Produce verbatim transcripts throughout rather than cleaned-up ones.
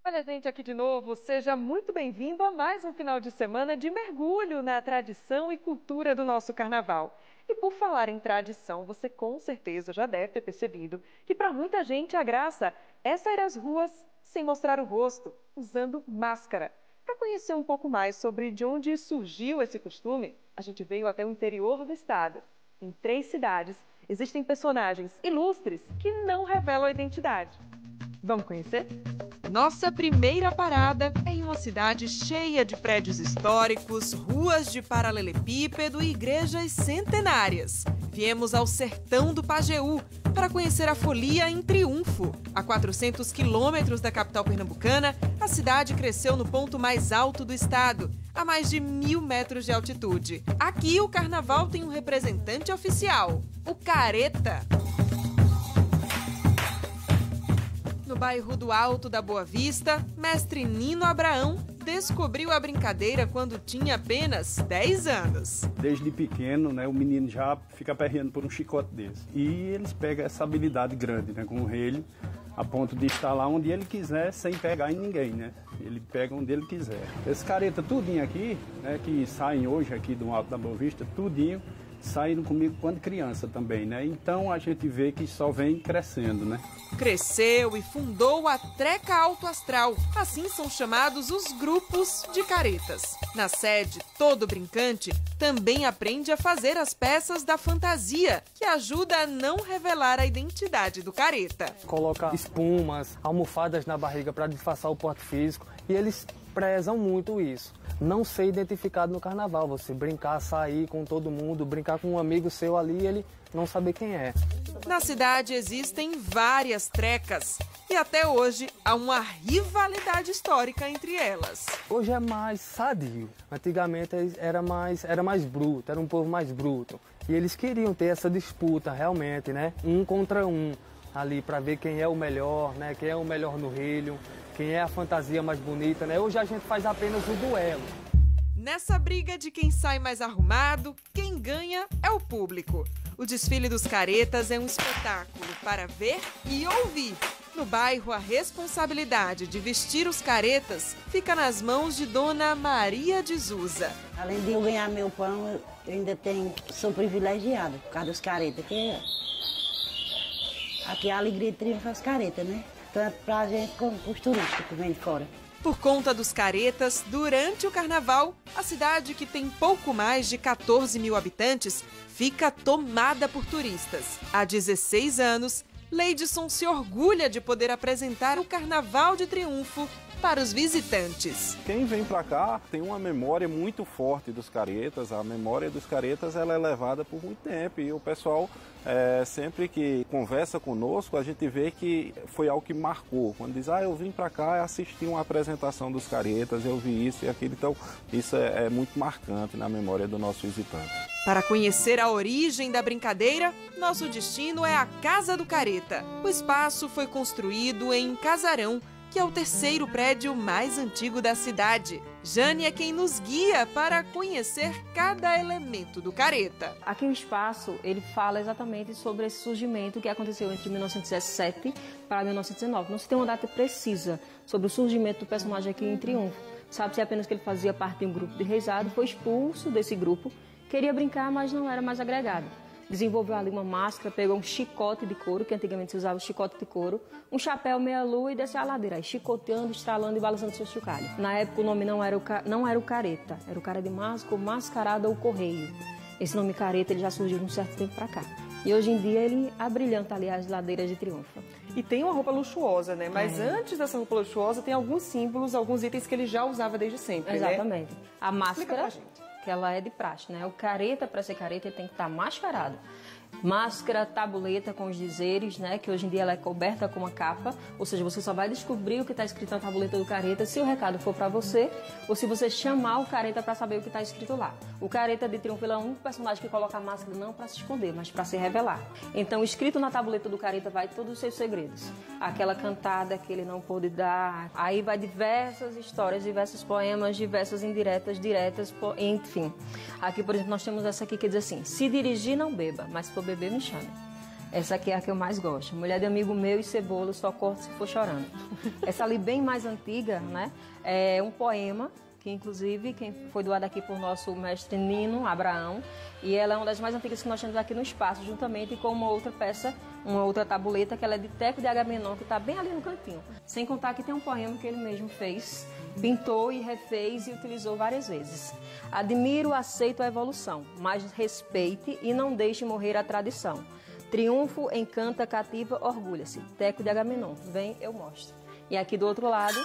Olha, gente, aqui de novo, seja muito bem-vindo a mais um final de semana de mergulho na tradição e cultura do nosso carnaval. E por falar em tradição, você com certeza já deve ter percebido que para muita gente a graça é sair às ruas sem mostrar o rosto, usando máscara. Para conhecer um pouco mais sobre de onde surgiu esse costume, a gente veio até o interior do estado. Em três cidades, existem personagens ilustres que não revelam a identidade. Vamos conhecer? Nossa primeira parada é em uma cidade cheia de prédios históricos, ruas de paralelepípedo e igrejas centenárias. Viemos ao sertão do Pajeú para conhecer a folia em triunfo. A quatrocentos quilômetros da capital pernambucana, a cidade cresceu no ponto mais alto do estado, a mais de mil metros de altitude. Aqui o carnaval tem um representante oficial, o Careta. No bairro do Alto da Boa Vista, mestre Nino Abraão descobriu a brincadeira quando tinha apenas dez anos. Desde pequeno, né, o menino já fica aperreando por um chicote desse. E eles pegam essa habilidade grande, né, com o relho, a ponto de estar lá onde ele quiser, sem pegar em ninguém, né? Ele pega onde ele quiser. Esse careta tudinho aqui, né, que saem hoje aqui do Alto da Boa Vista, tudinho, saíram comigo quando criança também, né? Então a gente vê que só vem crescendo, né? Cresceu e fundou a Treca Alto Astral. Assim são chamados os grupos de caretas. Na sede, todo brincante também aprende a fazer as peças da fantasia, que ajuda a não revelar a identidade do careta. Coloca espumas, almofadas na barriga para disfarçar o porte físico, e eles prezam muito isso. Não ser identificado no carnaval, você brincar, sair com todo mundo, brincar com um amigo seu ali e ele não saber quem é. Na cidade existem várias trecas e até hoje há uma rivalidade histórica entre elas. Hoje é mais sadio, antigamente era mais, era mais bruto, era um povo mais bruto. E eles queriam ter essa disputa realmente, né? Um contra um, ali para ver quem é o melhor, né? Quem é o melhor no relho. Quem é a fantasia mais bonita, né? Hoje a gente faz apenas o duelo. Nessa briga de quem sai mais arrumado, quem ganha é o público. O desfile dos caretas é um espetáculo para ver e ouvir. No bairro, a responsabilidade de vestir os caretas fica nas mãos de Dona Maria de Zusa. Além de eu ganhar meu pão, eu ainda tenho, sou privilegiada por causa dos caretas. Que aqui a alegria de triunfar as caretas, né? Tanto para a gente como para os turistas que vêm de fora. Por conta dos caretas, durante o carnaval, a cidade, que tem pouco mais de quatorze mil habitantes, fica tomada por turistas. Há dezesseis anos, Leidson se orgulha de poder apresentar o Carnaval de Triunfo para os visitantes. Quem vem para cá tem uma memória muito forte dos caretas. A memória dos caretas ela é levada por muito tempo e o pessoal, é, sempre que conversa conosco, a gente vê que foi algo que marcou. Quando diz, ah, eu vim para cá assistir uma apresentação dos caretas, eu vi isso e aquilo. Então, isso é, é muito marcante na memória do nosso visitante. Para conhecer a origem da brincadeira, nosso destino é a Casa do Careta. O espaço foi construído em um casarão, que é o terceiro prédio mais antigo da cidade. Jane é quem nos guia para conhecer cada elemento do careta. Aqui o espaço, ele fala exatamente sobre esse surgimento que aconteceu entre mil novecentos e dezessete para mil novecentos e dezenove. Não se tem uma data precisa sobre o surgimento do personagem aqui em Triunfo. Sabe-se apenas que ele fazia parte de um grupo de reisado, foi expulso desse grupo, queria brincar, mas não era mais agregado. Desenvolveu ali uma máscara, pegou um chicote de couro, que antigamente se usava o chicote de couro, um chapéu meia-lua e desceu a ladeira, aí chicoteando, estralando e balançando seu chocalho. Na época o nome não era o, não era o careta, era o cara de máscara, mascarado ou correio. Esse nome careta ele já surgiu de um certo tempo para cá. E hoje em dia ele abrilhanta ali as ladeiras de Triunfo. E tem uma roupa luxuosa, né? Mas é. antes dessa roupa luxuosa tem alguns símbolos, alguns itens que ele já usava desde sempre, Exatamente. Né? A máscara, Explica pra gente. Que ela é de praxe, né? O careta, para ser careta, ele tem que estar mascarado. Máscara, tabuleta com os dizeres, né? Que hoje em dia ela é coberta com uma capa, ou seja, você só vai descobrir o que está escrito na tabuleta do careta se o recado for para você ou se você chamar o careta para saber o que está escrito lá. O careta de Triunfo é o único personagem que coloca a máscara não para se esconder, mas para se revelar. Então, escrito na tabuleta do careta vai todos os seus segredos. Aquela cantada que ele não pôde dar, aí vai diversas histórias, diversos poemas, diversas indiretas, diretas, enfim. Aqui, por exemplo, nós temos essa aqui que diz assim: se dirigir, não beba, mas se for beber, me chame. Essa aqui é a que eu mais gosto. Mulher de amigo meu e cebola, só corto se for chorando. Essa ali bem mais antiga, né? É um poema, que inclusive quem foi doado aqui por nosso mestre Nino Abraão. E ela é uma das mais antigas que nós temos aqui no espaço, juntamente com uma outra peça, uma outra tabuleta, que ela é de Teco de Agamenon, que está bem ali no cantinho. Sem contar que tem um poema que ele mesmo fez, pintou e refez e utilizou várias vezes. Admiro, aceito a evolução, mas respeite e não deixe morrer a tradição. Triunfo, encanta, cativa, orgulha-se. Teco de Agamenon. Vem, eu mostro. E aqui do outro lado,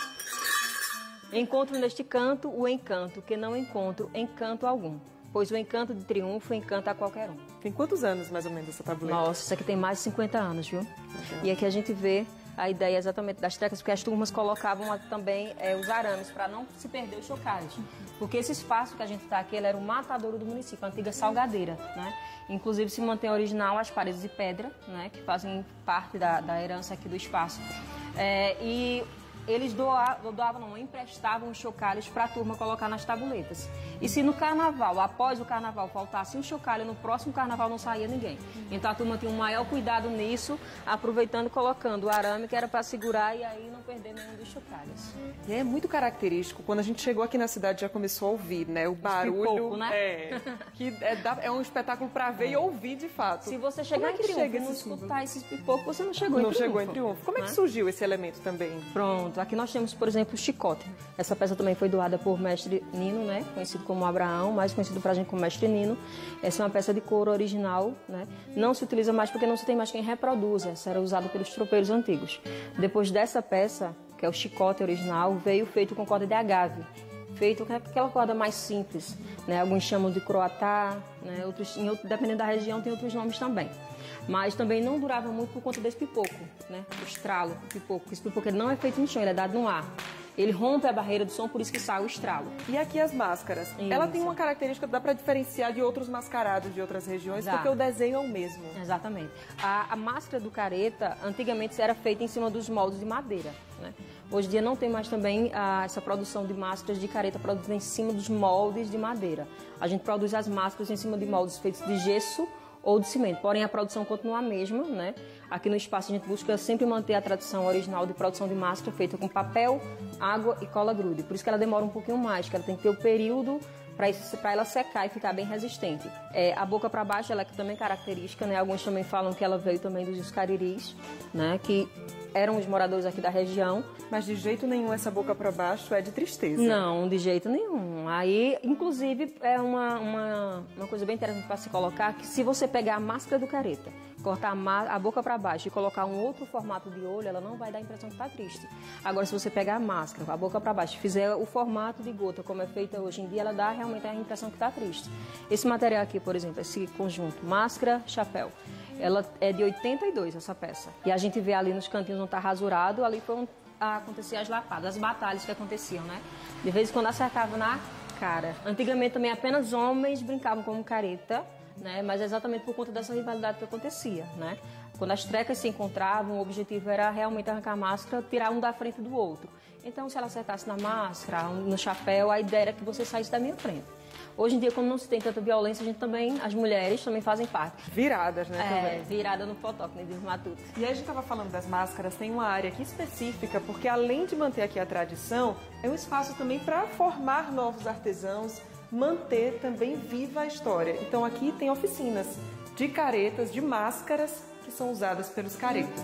encontro neste canto o encanto, que não encontro encanto algum. Pois o encanto de triunfo encanta a qualquer um. Tem quantos anos, mais ou menos, essa tableta? Nossa, isso aqui tem mais de cinquenta anos, viu? Legal. E aqui a gente vê a ideia exatamente das trecas, porque as turmas colocavam também é, os arames, para não se perder os chocalhos. Porque esse espaço que a gente está aqui, ele era o matadouro do município, a antiga salgadeira, né? Inclusive se mantém original as paredes de pedra, né? Que fazem parte da, da herança aqui do espaço. É, e eles doavam, doavam não, emprestavam os chocalhos para a turma colocar nas tabuletas. E se no carnaval, após o carnaval, faltasse um chocalho, no próximo carnaval não saía ninguém. Então a turma tinha um maior cuidado nisso, aproveitando e colocando o arame, que era para segurar e aí não perder nenhum dos chocalhos. E é muito característico, quando a gente chegou aqui na cidade já começou a ouvir, né? O barulho, pipoco, né? É, que é, é um espetáculo para ver é. e ouvir de fato. Se você chegar Como é que em Triunfo chega e não esse escutar esses pipocos, você não chegou não em Triunfo. Não chegou em Triunfo. Como é que né? surgiu esse elemento também? Pronto, aqui nós temos, por exemplo, o chicote. Essa peça também foi doada por mestre Nino, né? Conhecido como Abraão, mais conhecido pra gente como mestre Nino. Essa é uma peça de couro original, né? Não se utiliza mais porque não se tem mais quem reproduza. Essa era usada pelos tropeiros antigos. Depois dessa peça, que é o chicote original, veio feito com corda de agave. Feito com aquela corda mais simples, né? Alguns chamam de croatá, né? Outros, em outro, dependendo da região, tem outros nomes também. Mas também não durava muito por conta desse pipoco, né? O estralo, o pipoco. Esse pipoco ele não é feito no chão, ele é dado no ar. Ele rompe a barreira do som, por isso que sai o estralo. E aqui as máscaras. Isso. Ela tem uma característica que dá para diferenciar de outros mascarados de outras regiões, Exato. porque o desenho é o mesmo. Exatamente. A, a máscara do careta, antigamente, era feita em cima dos moldes de madeira, né? Hoje em dia não tem mais também a, essa produção de máscaras de careta produzida em cima dos moldes de madeira. A gente produz as máscaras em cima de moldes feitos de gesso ou de cimento, porém a produção continua a mesma, né? Aqui no espaço a gente busca sempre manter a tradição original de produção de máscara feita com papel, água e cola grude. Por isso que ela demora um pouquinho mais, que ela tem que ter o período para ela secar e ficar bem resistente. É, a boca para baixo ela é também característica, né? Alguns também falam que ela veio também dos cariris, né? Que eram os moradores aqui da região. Mas de jeito nenhum essa boca para baixo é de tristeza. Não, de jeito nenhum. Aí, inclusive, é uma, uma, uma coisa bem interessante para se colocar, que se você pegar a máscara do careta, cortar a, a boca para baixo e colocar um outro formato de olho, ela não vai dar a impressão que está triste. Agora, se você pegar a máscara, a boca para baixo, e fizer o formato de gota, como é feita hoje em dia, ela dá realmente a impressão que está triste. Esse material aqui, por exemplo, esse conjunto, máscara, chapéu, ela é de oitenta e dois, essa peça. E a gente vê ali nos cantinhos não está rasurado, ali foi um, acontecia as lapadas, as batalhas que aconteciam, né? De vez em quando acertava na cara. Antigamente também apenas homens brincavam como careta, né? Mas exatamente por conta dessa rivalidade que acontecia, né? Quando as trecas se encontravam, o objetivo era realmente arrancar a máscara, tirar um da frente do outro. Então, se ela acertasse na máscara, no chapéu, a ideia era que você saísse da minha frente. Hoje em dia, como não se tem tanta violência, a gente também, as mulheres também fazem parte. Viradas, né? É, também. virada no fotógrafo, diz Matuto. E aí a gente estava falando das máscaras, tem uma área aqui específica, porque além de manter aqui a tradição, é um espaço também para formar novos artesãos, manter também viva a história. Então aqui tem oficinas de caretas, de máscaras, que são usadas pelos caretas.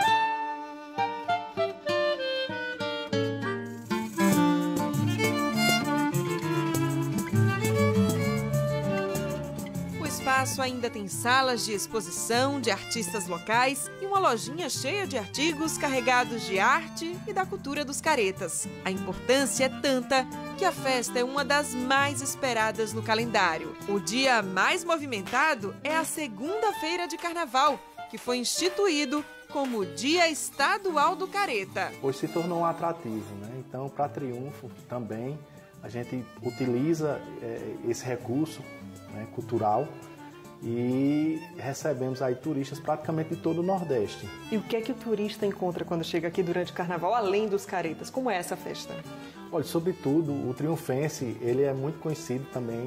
O espaço ainda tem salas de exposição de artistas locais e uma lojinha cheia de artigos carregados de arte e da cultura dos caretas. A importância é tanta que a festa é uma das mais esperadas no calendário. O dia mais movimentado é a segunda-feira de carnaval, que foi instituído como Dia Estadual do Careta. Hoje se tornou um atrativo, né? Então, para Triunfo também, a gente utiliza é, esse recurso, né, cultural, e recebemos aí turistas praticamente de todo o Nordeste. E o que é que o turista encontra quando chega aqui durante o carnaval, além dos caretas? Como é essa festa? Olha, sobretudo, o triunfense, ele é muito conhecido também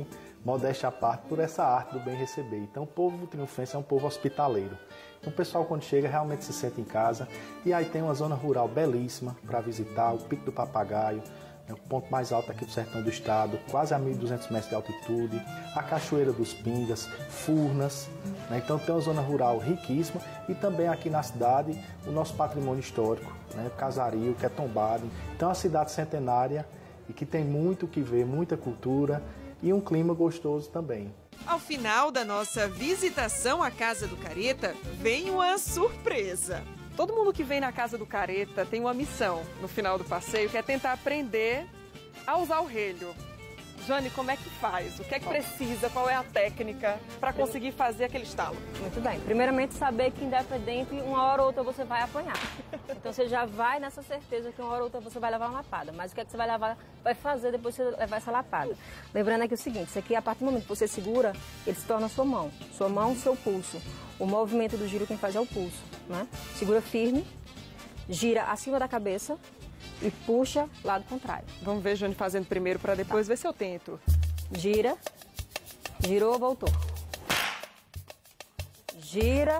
modéstia à parte, por essa arte do bem receber. Então o povo triunfense é um povo hospitaleiro. Então o pessoal quando chega realmente se sente em casa. E aí tem uma zona rural belíssima para visitar, o Pico do Papagaio, é o ponto mais alto aqui do sertão do estado, quase a mil e duzentos metros de altitude, a Cachoeira dos Pingas, Furnas, né? Então tem uma zona rural riquíssima e também aqui na cidade o nosso patrimônio histórico, né? O Casario, que é tombado. Então é uma cidade centenária e que tem muito o que ver, muita cultura e um clima gostoso também. Ao final da nossa visitação à Casa do Careta, vem uma surpresa. Todo mundo que vem na Casa do Careta tem uma missão no final do passeio, que é tentar aprender a usar o relho. Jane, como é que faz? O que é que precisa? Qual é a técnica para conseguir fazer aquele estalo? Muito bem. Primeiramente, saber que independente, uma hora ou outra você vai apanhar. Então você já vai nessa certeza que uma hora ou outra você vai levar uma lapada. Mas o que é que você vai levar, vai fazer depois de você levar essa lapada? Lembrando aqui o seguinte, isso aqui, a partir do momento que você segura, ele se torna sua mão. Sua mão, seu pulso. O movimento do giro quem faz é o pulso, né? Segura firme, gira acima da cabeça e puxa lado contrário. Vamos ver Jane fazendo primeiro para depois tá. ver se eu tento. Gira, girou, voltou. Gira.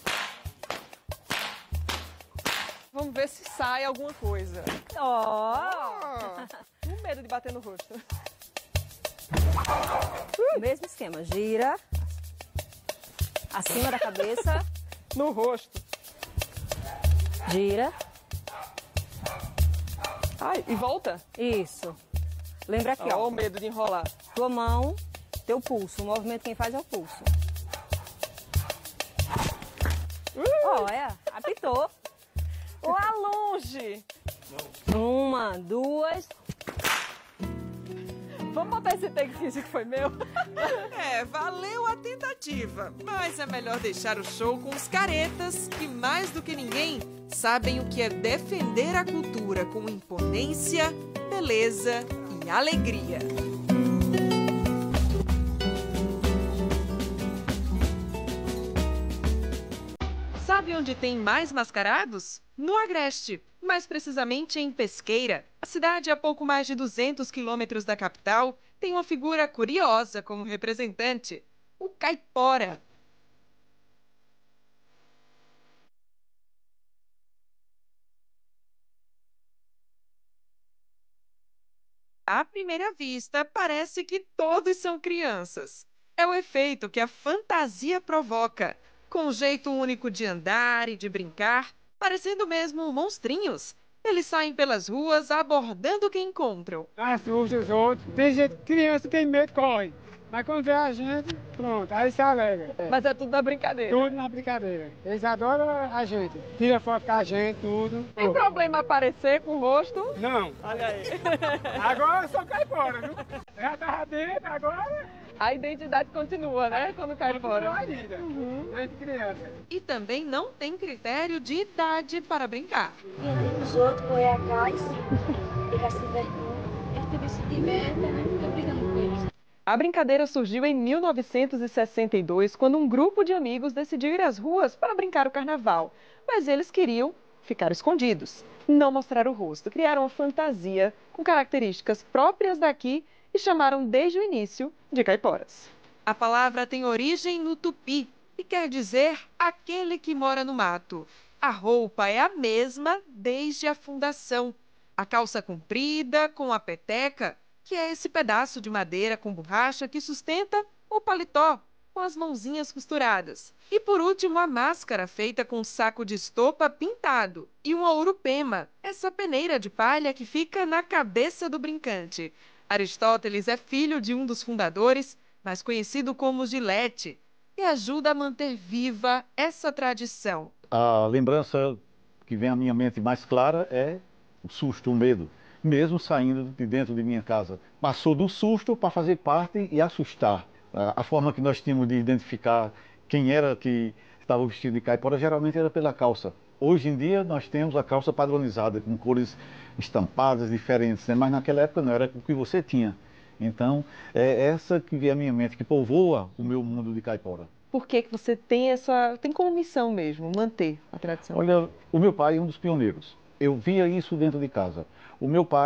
Vamos ver se sai alguma coisa. Ó! Oh. Com medo de bater no rosto. Mesmo esquema, gira. Acima da cabeça. No rosto. Gira. Ai, e volta? Isso. Lembra aqui, oh, ó. o medo de enrolar. Tua mão, teu pulso. O movimento quem faz é o pulso. Olha, uh! oh, apitou. Lá longe. Uma, duas. Vamos botar esse take físico que foi meu? É, valeu a tentativa. Mas é melhor deixar o show com os caretas, que mais do que ninguém sabem o que é defender a cultura com imponência, beleza e alegria. Sabe onde tem mais mascarados? No Agreste, mais precisamente em Pesqueira. A cidade, a pouco mais de duzentos quilômetros da capital, tem uma figura curiosa como representante: o caipora. À primeira vista, parece que todos são crianças. É o efeito que a fantasia provoca, com um jeito único de andar e de brincar, parecendo mesmo monstrinhos. Eles saem pelas ruas abordando quem encontram. Assusta os outros. Tem gente, criança tem medo, corre. Mas quando vê a gente, pronto, aí se alegra. É. Mas é tudo na brincadeira. Tudo na brincadeira. Eles adoram a gente. Tira foto com a gente, tudo. Tem oh. problema aparecer com o rosto? Não. Olha aí. Agora só cai fora, viu? Já tava dentro, agora... A identidade continua, né? Quando cai fora. Ainda. Uhum. Desde criança. E também não tem critério de idade para brincar. E os outros correr atrás, ficar sem vergonha. Eles também se divertem, né? Fica brigando com eles. A brincadeira surgiu em mil novecentos e sessenta e dois, quando um grupo de amigos decidiu ir às ruas para brincar o carnaval. Mas eles queriam ficar escondidos, não mostrar o rosto. Criaram uma fantasia com características próprias daqui e chamaram desde o início de caiporas. A palavra tem origem no tupi e quer dizer aquele que mora no mato. A roupa é a mesma desde a fundação. A calça comprida com a peteca, que é esse pedaço de madeira com borracha que sustenta o paletó, com as mãozinhas costuradas. E por último, a máscara feita com um saco de estopa pintado e uma urupema, essa peneira de palha que fica na cabeça do brincante. Aristóteles é filho de um dos fundadores, mais conhecido como Gilete, e ajuda a manter viva essa tradição. A lembrança que vem à minha mente mais clara é o susto, o medo. Mesmo saindo de dentro de minha casa. Passou do susto para fazer parte e assustar. A forma que nós tínhamos de identificar quem era que estava vestido de caipora geralmente era pela calça. Hoje em dia nós temos a calça padronizada, com cores estampadas diferentes, né? Mas naquela época não era o que você tinha. Então é essa que vem à minha mente, que povoa o meu mundo de caipora. Por que que você tem essa, tem como missão mesmo, manter a tradição? Olha, o meu pai é um dos pioneiros. Eu via isso dentro de casa. O meu pai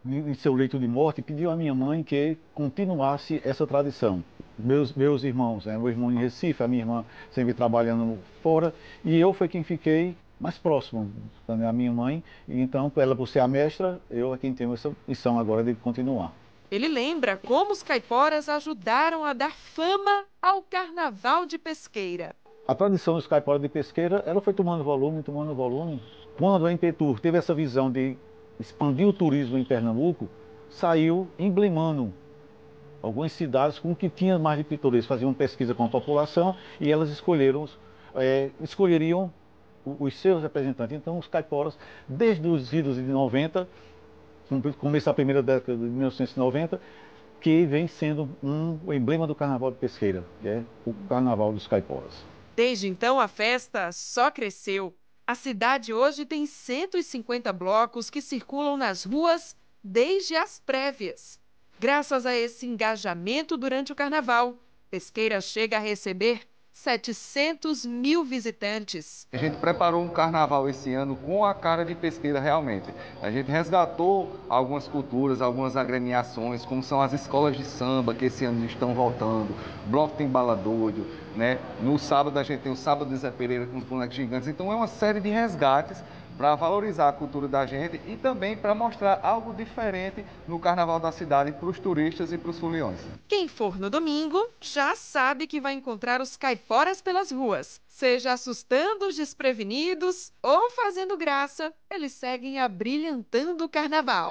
em seu leito de morte, pediu à minha mãe que continuasse essa tradição. Meus, meus irmãos, né? Meu irmão em Recife, a minha irmã sempre trabalhando fora, e eu foi quem fiquei mais próximo da minha mãe, e então, ela por ser a mestra, eu é quem tenho essa missão agora de continuar. Ele lembra como os caiporas ajudaram a dar fama ao Carnaval de Pesqueira. A tradição dos caiporas de Pesqueira, ela foi tomando volume, tomando volume. Quando a Impetur teve essa visão de expandir o turismo em Pernambuco, saiu emblemando algumas cidades com o que tinha mais de pitoresco. Faziam uma pesquisa com a população e elas escolheram, é, escolheriam os seus representantes. Então, os caiporas, desde os idos de noventa, começo da primeira década de mil novecentos e noventa, que vem sendo um emblema do Carnaval de Pesqueira, que é o Carnaval dos Caiporas. Desde então, a festa só cresceu. A cidade hoje tem cento e cinquenta blocos que circulam nas ruas desde as prévias. Graças a esse engajamento durante o Carnaval, Pesqueira chega a receber setecentos mil visitantes. A gente preparou um carnaval esse ano com a cara de Pesqueira realmente. A gente resgatou algumas culturas, algumas agremiações, como são as escolas de samba, que esse ano estão voltando, Bloco Tem Bala Doido, né? No sábado a gente tem o Sábado de Zé Pereira com os bonecos gigantes. Então é uma série de resgates para valorizar a cultura da gente e também para mostrar algo diferente no Carnaval da cidade para os turistas e para os foliões. Quem for no domingo já sabe que vai encontrar os caiporas pelas ruas. Seja assustando os desprevenidos ou fazendo graça, eles seguem abrilhantando o Carnaval.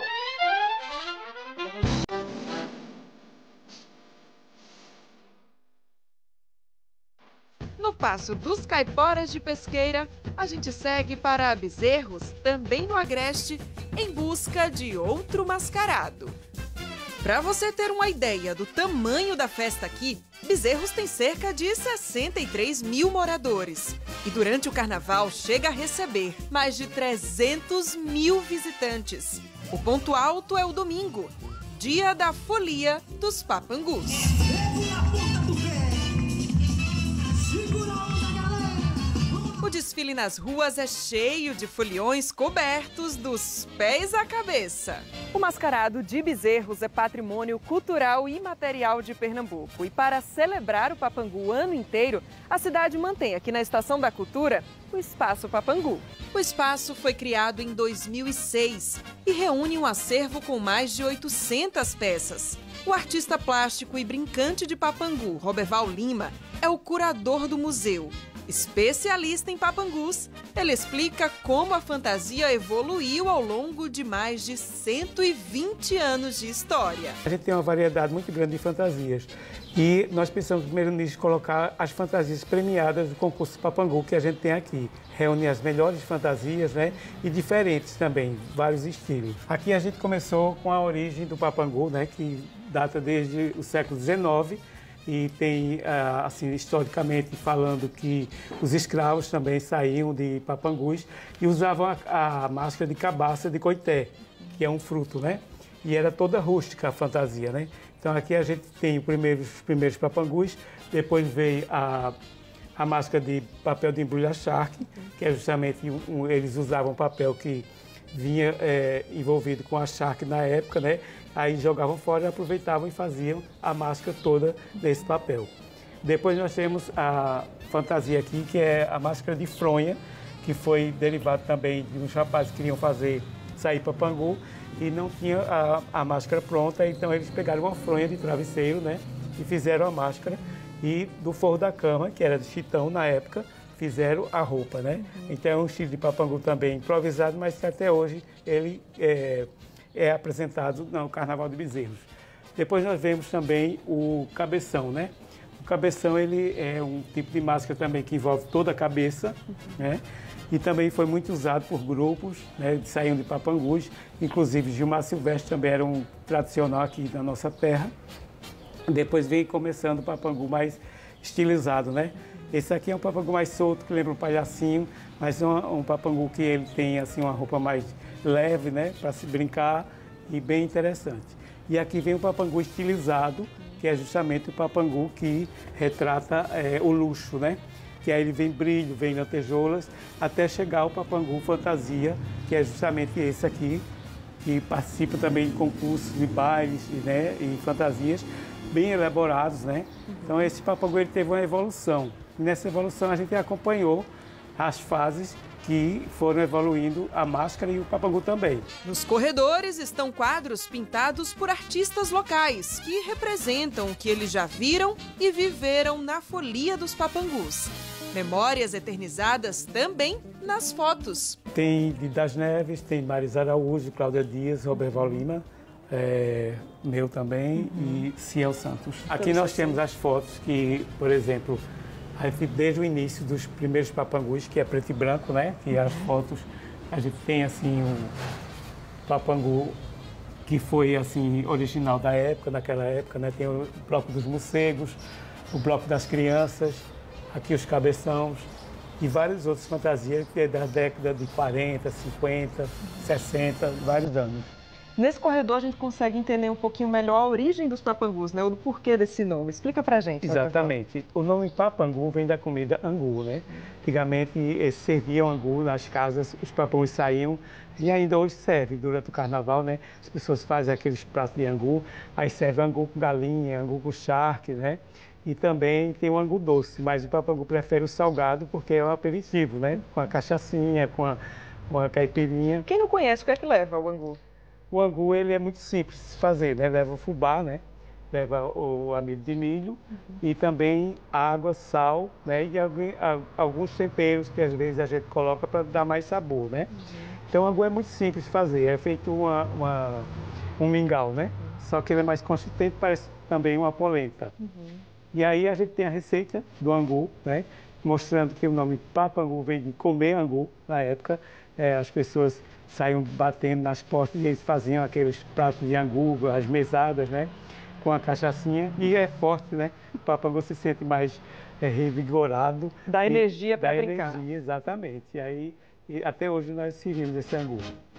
No Passo dos Caiporas de Pesqueira, a gente segue para Bezerros, também no Agreste, em busca de outro mascarado. Para você ter uma ideia do tamanho da festa aqui, Bezerros tem cerca de sessenta e três mil moradores. E durante o Carnaval chega a receber mais de trezentos mil visitantes. O ponto alto é o domingo, dia da folia dos papangus. O desfile nas ruas é cheio de foliões cobertos dos pés à cabeça. O mascarado de Bezerros é patrimônio cultural e imaterial de Pernambuco. E para celebrar o Papangu o ano inteiro, a cidade mantém aqui na Estação da Cultura o Espaço Papangu. O espaço foi criado em dois mil e seis e reúne um acervo com mais de oitocentas peças. O artista plástico e brincante de Papangu, Roberval Lima, é o curador do museu. Especialista em papangus, ele explica como a fantasia evoluiu ao longo de mais de cento e vinte anos de história. A gente tem uma variedade muito grande de fantasias e nós pensamos primeiro nisso colocar as fantasias premiadas do concurso Papangu que a gente tem aqui. Reúne as melhores fantasias, né, e diferentes também, vários estilos. Aqui a gente começou com a origem do Papangu, né, que data desde o século dezenove. E tem, assim, historicamente falando que os escravos também saíam de papangus e usavam a, a máscara de cabaça de coité, que é um fruto, né? E era toda rústica a fantasia, né? Então aqui a gente tem os primeiros, os primeiros papangus, depois veio a, a máscara de papel de embrulhar charque, que é justamente, um, eles usavam papel que vinha é, envolvido com a charque na época, né? Aí jogavam fora, aproveitavam e faziam a máscara toda desse papel. Depois nós temos a fantasia aqui, que é a máscara de fronha, que foi derivado também de uns rapazes que queriam fazer sair papangu e não tinha a, a máscara pronta, então eles pegaram uma fronha de travesseiro, né, e fizeram a máscara. E do forro da cama, que era de chitão na época, fizeram a roupa, né? Então é um estilo de papangu também improvisado, mas que até hoje ele é, é apresentado no Carnaval de Bezerros. Depois nós vemos também o cabeção, né? O cabeção ele é um tipo de máscara também que envolve toda a cabeça, né? E também foi muito usado por grupos, né, que saíam de papangus, inclusive Gilmar Silvestre também era um tradicional aqui na nossa terra. Depois veio começando o papangu mais estilizado, né? Esse aqui é um papangu mais solto, que lembra um palhacinho, mas é um, um papangu que ele tem assim uma roupa mais leve, né, para se brincar e bem interessante. E aqui vem o papangu estilizado, que é justamente o papangu que retrata é, o luxo, né? Que aí ele vem brilho, vem lantejoulas, até chegar ao papangu fantasia, que é justamente esse aqui, que participa também de concursos de bailes, né, e fantasias bem elaborados, né? Então esse papangu ele teve uma evolução. E nessa evolução a gente acompanhou as fases que foram evoluindo a máscara e o papangu também. Nos corredores estão quadros pintados por artistas locais que representam o que eles já viram e viveram na folia dos papangus. Memórias eternizadas também nas fotos. Tem de Das Neves, tem Marisa Araújo, Cláudia Dias, Roberval Lima, é, meu também, uhum. e Ciel Santos. Aqui nós temos as fotos que, por exemplo, a gente, desde o início dos primeiros papangus, que é preto e branco, né? Que as fotos, a gente tem assim um papangu que foi assim original da época, daquela época, né? Tem o bloco dos morcegos, o bloco das crianças, aqui os cabeções e várias outras fantasias que é da década de quarenta, cinquenta, sessenta, vários anos. Nesse corredor a gente consegue entender um pouquinho melhor a origem dos papangus, né? O porquê desse nome. Explica pra gente. Exatamente. O nome papangu vem da comida angu, né? Antigamente eles serviam angu nas casas, os papangus saíam e ainda hoje serve durante o carnaval, né? As pessoas fazem aqueles pratos de angu, aí serve angu com galinha, angu com charque, né? E também tem o angu doce, mas o papangu prefere o salgado porque é um aperitivo, né? Com a cachaçinha, com a, com a caipirinha. Quem não conhece, o que é que leva o angu? O angu ele é muito simples de fazer, né? Leva o fubá, né? Leva o amido de milho uhum. e também água, sal, né? E alguns temperos que às vezes a gente coloca para dar mais sabor, né? Uhum. Então o angu é muito simples de fazer, é feito uma, uma, um mingau, né? Uhum. Só que ele é mais consistente, parece também uma polenta. Uhum. E aí a gente tem a receita do angu, né? Mostrando que o nome papangu vem de comer angu na época. É, as pessoas saíam batendo nas portas e eles faziam aqueles pratos de angu, as mesadas, né? Com a cachaçinha. E é forte, né? O papangu se sente mais é, revigorado. Dá energia para brincar. Dá energia, exatamente. E aí, e até hoje nós servimos esse angu.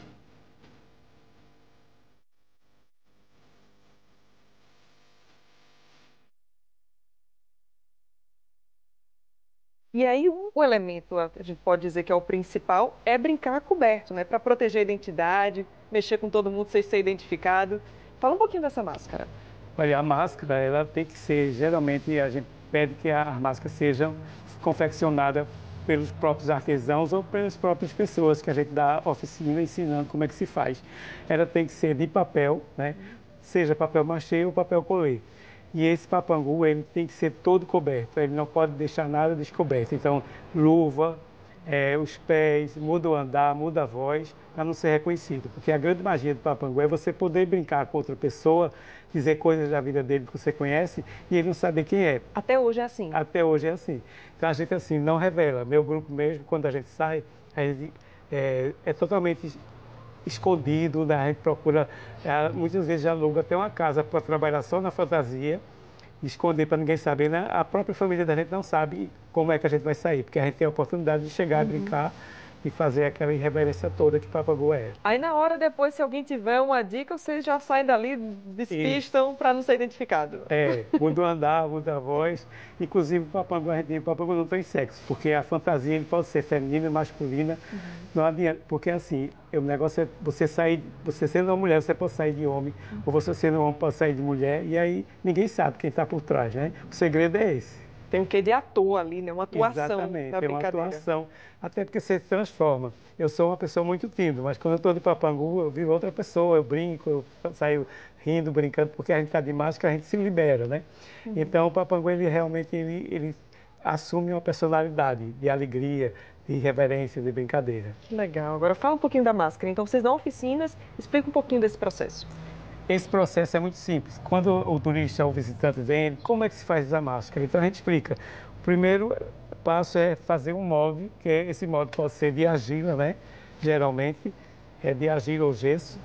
E aí o elemento, a gente pode dizer que é o principal, é brincar coberto, né? Para proteger a identidade, mexer com todo mundo sem ser identificado. Fala um pouquinho dessa máscara. Olha, a máscara, ela tem que ser, geralmente a gente pede que as máscaras sejam confeccionadas pelos próprios artesãos ou pelas próprias pessoas que a gente dá oficina ensinando como é que se faz. Ela tem que ser de papel, né? Seja papel machê ou papel colê. E esse papangu, ele tem que ser todo coberto, ele não pode deixar nada descoberto. Então, luva, é, os pés, muda o andar, muda a voz, para não ser reconhecido. Porque a grande magia do papangu é você poder brincar com outra pessoa, dizer coisas da vida dele que você conhece e ele não saber quem é. Até hoje é assim? Até hoje é assim. Então, a gente, assim, não revela. Meu grupo mesmo, quando a gente sai, a gente, é, é totalmente escondido, né? A gente procura, muitas vezes aluga até uma casa para trabalhar só na fantasia, esconder para ninguém saber, né? A própria família da gente não sabe como é que a gente vai sair, porque a gente tem a oportunidade de chegar, uhum. brincar e fazer aquela irreverência toda que papangu é. Aí na hora depois, se alguém tiver uma dica, vocês já saem dali, despistam para não ser identificado. É, muda o andar, muda a voz. Inclusive o papangu, a gente tem, o papangu não tem sexo, porque a fantasia ele pode ser feminina, masculina, uhum. não adianta, porque assim, o negócio é você sair, você sendo uma mulher, você pode sair de homem, uhum. ou você sendo um homem pode sair de mulher, e aí ninguém sabe quem está por trás, né? O segredo é esse. Tem um quê de ator ali, né? Uma atuação. Exatamente, da tem uma atuação. Até porque você se transforma. Eu sou uma pessoa muito tímida, mas quando eu estou de papangu, eu vivo outra pessoa, eu brinco, eu saio rindo, brincando, porque a gente está de máscara, a gente se libera, né? Uhum. Então o papangu, ele realmente ele, ele assume uma personalidade de alegria, de reverência, de brincadeira. Que legal. Agora fala um pouquinho da máscara. Então vocês dão oficinas, explica um pouquinho desse processo. Esse processo é muito simples. Quando o turista ou o visitante vem, como é que se faz a máscara? Então a gente explica. O primeiro passo é fazer um molde, que esse molde pode ser de argila, né? Geralmente é de argila ou gesso.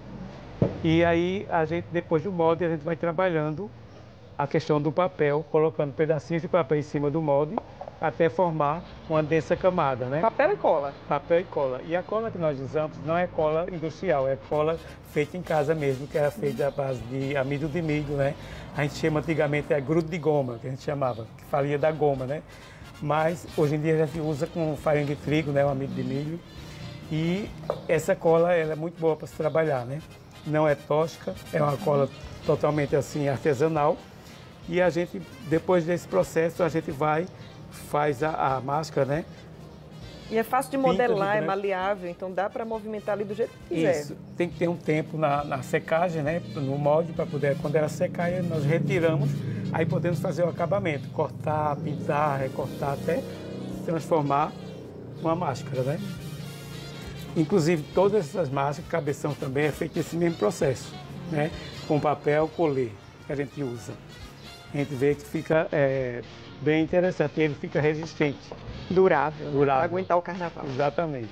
E aí a gente, depois do molde, a gente vai trabalhando a questão do papel, colocando pedacinhos de papel em cima do molde, até formar uma densa camada, né? Papel e cola. Papel e cola. E a cola que nós usamos não é cola industrial, é cola feita em casa mesmo, que era feita à base de amido de milho, né? A gente chama antigamente é grudo de goma, que a gente chamava, que falia da goma, né? Mas hoje em dia a gente usa com farinha de trigo, né? O amido de milho. E essa cola ela é muito boa para se trabalhar, né? não é tóxica, é uma cola totalmente assim artesanal. E a gente, depois desse processo, a gente vai, faz a, a máscara, né? E é fácil de modelar, de é maleável, então dá para movimentar ali do jeito que quiser. Isso, tem que ter um tempo na, na secagem, né? No molde, para poder, quando ela secar, nós retiramos, aí podemos fazer o acabamento, cortar, pintar, recortar, até transformar uma máscara, né? Inclusive, todas essas máscaras, cabeção também, é feito esse mesmo processo, né? Com papel colê que a gente usa. A gente vê que fica é, bem interessante, ele fica resistente. Durável, Durável. Para aguentar o carnaval. Exatamente.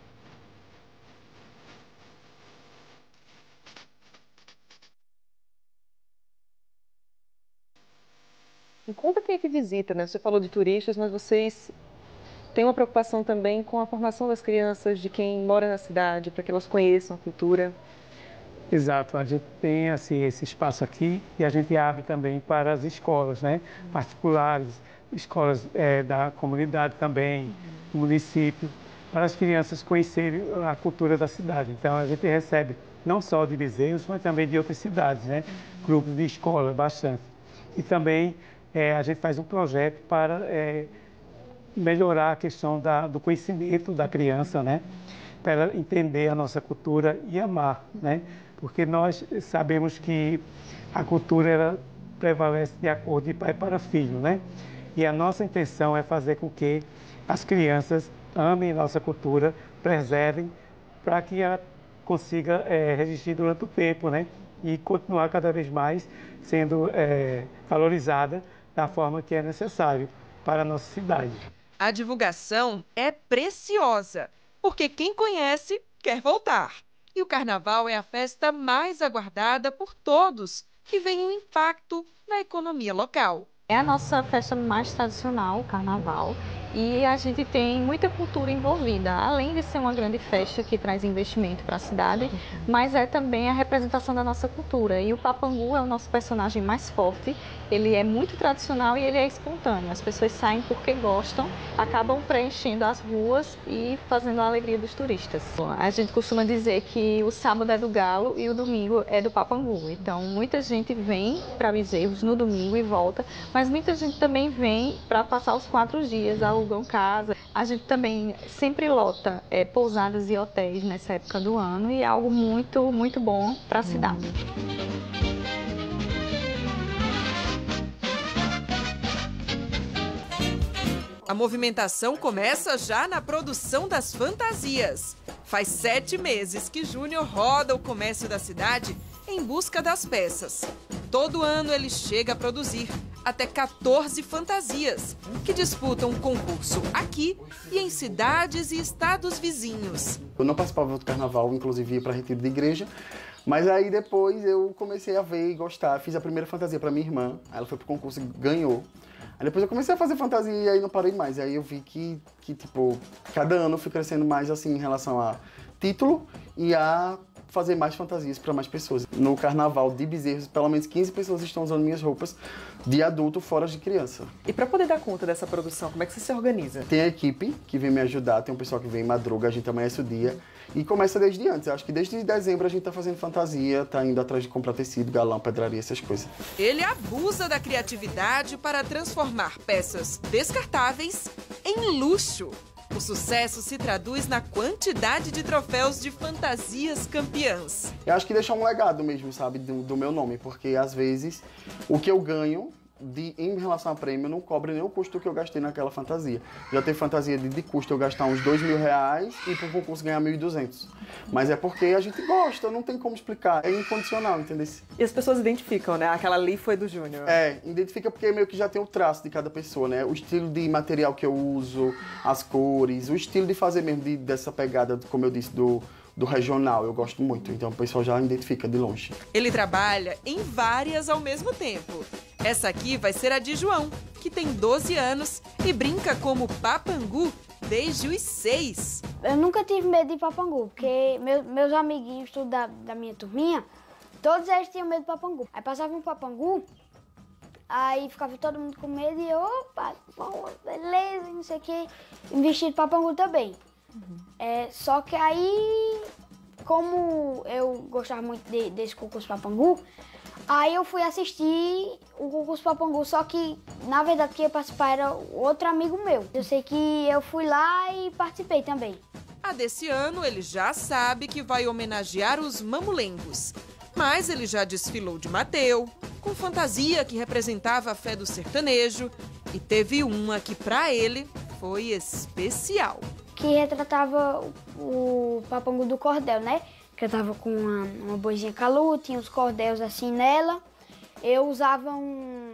E conta quem é que visita, né? Você falou de turistas, mas vocês têm uma preocupação também com a formação das crianças, de quem mora na cidade, para que elas conheçam a cultura. Exato, a gente tem assim, esse espaço aqui e a gente abre também para as escolas, né? Particulares, escolas é, da comunidade também, uhum. do município, para as crianças conhecerem a cultura da cidade. Então a gente recebe não só de Bezerros, mas também de outras cidades, né? Uhum. Grupos de escola, bastante. E também é, a gente faz um projeto para é, melhorar a questão da, do conhecimento da criança, né? Para ela entender a nossa cultura e amar, né? Porque nós sabemos que a cultura ela prevalece de acordo de pai para filho, né? E a nossa intenção é fazer com que as crianças amem nossa cultura, preservem, para que ela consiga é, resistir durante o tempo, né? E continuar cada vez mais sendo é, valorizada da forma que é necessário para a nossa cidade. A divulgação é preciosa, porque quem conhece quer voltar. E o Carnaval é a festa mais aguardada por todos, que vem um impacto na economia local. É a nossa festa mais tradicional, o Carnaval, e a gente tem muita cultura envolvida, além de ser uma grande festa que traz investimento para a cidade, mas é também a representação da nossa cultura. E o Papangu é o nosso personagem mais forte, ele é muito tradicional e ele é espontâneo. As pessoas saem porque gostam, acabam preenchendo as ruas e fazendo a alegria dos turistas. A gente costuma dizer que o sábado é do Galo e o domingo é do Papangu. Então, muita gente vem para Bezerros no domingo e volta, mas muita gente também vem para passar os quatro dias, alugam casa. A gente também sempre lota é, pousadas e hotéis nessa época do ano e é algo muito, muito bom para a cidade. A movimentação começa já na produção das fantasias. Faz sete meses que Júnior roda o comércio da cidade em busca das peças. Todo ano ele chega a produzir até quatorze fantasias, que disputam um concurso aqui e em cidades e estados vizinhos. Eu não participava do carnaval, inclusive ia para retiro de igreja, mas aí depois eu comecei a ver e gostar. Fiz a primeira fantasia para minha irmã, ela foi pro concurso e ganhou. Aí depois eu comecei a fazer fantasia e aí não parei mais. Aí eu vi que, que tipo, cada ano eu fui crescendo mais assim em relação a título e a fazer mais fantasias para mais pessoas. No carnaval de Bezerros, pelo menos quinze pessoas estão usando minhas roupas de adulto fora de criança. E para poder dar conta dessa produção, como é que você se organiza? Tem a equipe que vem me ajudar, tem um pessoal que vem madruga, a gente amanhece o dia e começa desde antes. Eu acho que desde dezembro a gente tá fazendo fantasia, tá indo atrás de comprar tecido, galão, pedraria, essas coisas. Ele abusa da criatividade para transformar peças descartáveis em luxo. O sucesso se traduz na quantidade de troféus de fantasias campeãs. Eu acho que deixar um legado mesmo, sabe, do, do meu nome, porque às vezes o que eu ganho de, em relação a prêmio não cobre nem o custo que eu gastei naquela fantasia. Já teve fantasia de, de custo eu gastar uns dois mil reais e por concurso ganhar mil e duzentos. Mas é porque a gente gosta, não tem como explicar, é incondicional, entendeu? E as pessoas identificam, né? Aquela ali foi do Júnior. É, identifica porque meio que já tem o traço de cada pessoa, né? O estilo de material que eu uso, as cores, o estilo de fazer mesmo de, dessa pegada, como eu disse, do... do regional, eu gosto muito, então o pessoal já identifica de longe. Ele trabalha em várias ao mesmo tempo. Essa aqui vai ser a de João, que tem doze anos e brinca como Papangu desde os seis. Eu nunca tive medo de Papangu, porque meu, meus amiguinhos tudo da, da minha turminha, todos eles tinham medo de Papangu. Aí passava um Papangu, aí ficava todo mundo com medo e eu, opa, bom, beleza, não sei o quê, vestido de Papangu também. Uhum. É, só que aí como eu gostava muito de, desse concurso Papangu, aí eu fui assistir o concurso Papangu, só que, na verdade, quem ia participar era outro amigo meu. Eu sei que eu fui lá e participei também. A desse ano, ele já sabe que vai homenagear os mamulengos. Mas ele já desfilou de Mateu, com fantasia que representava a fé do sertanejo, e teve uma que, para ele, foi especial. Que retratava o Papangu do cordel, né? Que eu tava com uma, uma boizinha calu, tinha os cordéis assim nela. Eu usava um,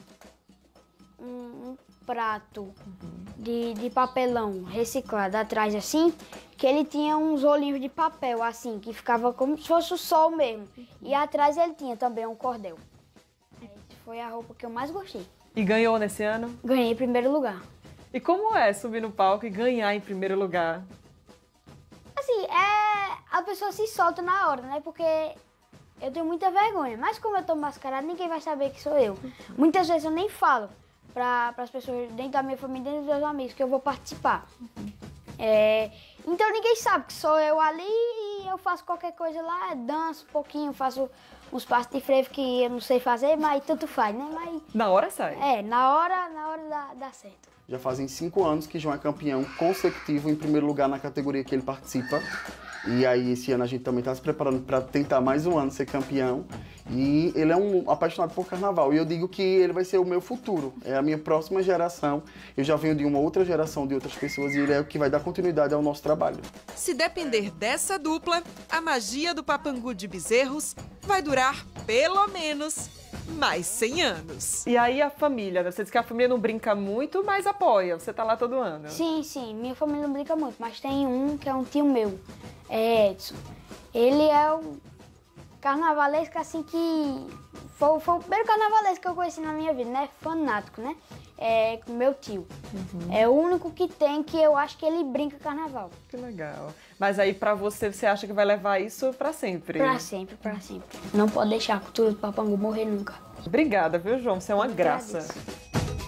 um, um prato de, de papelão reciclado atrás assim, que ele tinha uns olhinhos de papel assim, que ficava como se fosse o sol mesmo. E atrás ele tinha também um cordel. Foi a roupa que eu mais gostei. E ganhou nesse ano? Ganhei em primeiro lugar. E como é subir no palco e ganhar em primeiro lugar? Assim, é... a pessoa se solta na hora, né? Porque eu tenho muita vergonha. Mas como eu tô mascarada, ninguém vai saber que sou eu. Muitas vezes eu nem falo para as pessoas dentro da minha família, dentro dos meus amigos, que eu vou participar. É... Então ninguém sabe que sou eu ali e eu faço qualquer coisa lá, danço um pouquinho, faço uns passos de frevo que eu não sei fazer, mas tanto faz, né? Mas... Na hora sai? É, na hora, na hora dá, dá certo. Já fazem cinco anos que João é campeão consecutivo em primeiro lugar na categoria que ele participa. E aí esse ano a gente também está se preparando para tentar mais um ano ser campeão. E ele é um apaixonado por carnaval. E eu digo que ele vai ser o meu futuro. É a minha próxima geração. Eu já venho de uma outra geração de outras pessoas e ele é o que vai dar continuidade ao nosso trabalho. Se depender dessa dupla, a magia do Papangu de Bezerros vai durar pelo menos mais cem anos. E aí a família, você disse que a família não brinca muito, mas apoia, você tá lá todo ano. Sim, sim, minha família não brinca muito, mas tem um que é um tio meu, é Edson. Ele é o carnavalesco assim que... Foi, foi o primeiro carnavalesco que eu conheci na minha vida, né? Fanático, né? É meu tio. Uhum. É o único que tem que eu acho que ele brinca carnaval. Que legal. Mas aí pra você, você acha que vai levar isso pra sempre? Pra sempre, pra sempre. Não pode deixar a cultura do Papangu morrer nunca. Obrigada, viu, João? Você é uma eu graça. Agradeço.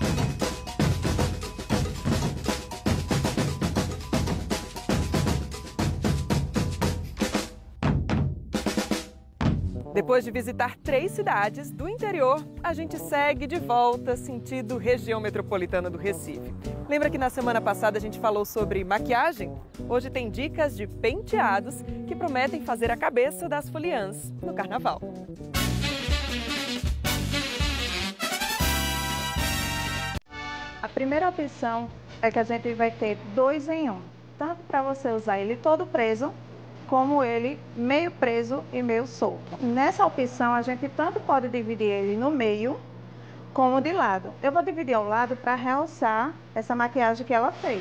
Depois de visitar três cidades do interior, a gente segue de volta sentido região metropolitana do Recife. Lembra que na semana passada a gente falou sobre maquiagem? Hoje tem dicas de penteados que prometem fazer a cabeça das foliãs no carnaval. A primeira opção é que a gente vai ter dois em um, tanto para você usar ele todo preso, como ele meio preso e meio solto. Nessa opção, a gente tanto pode dividir ele no meio, como de lado. Eu vou dividir ao lado para realçar essa maquiagem que ela fez.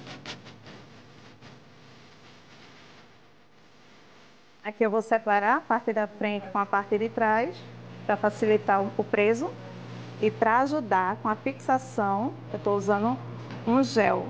Aqui eu vou separar a parte da frente com a parte de trás, para facilitar o preso. E para ajudar com a fixação, eu estou usando um gel.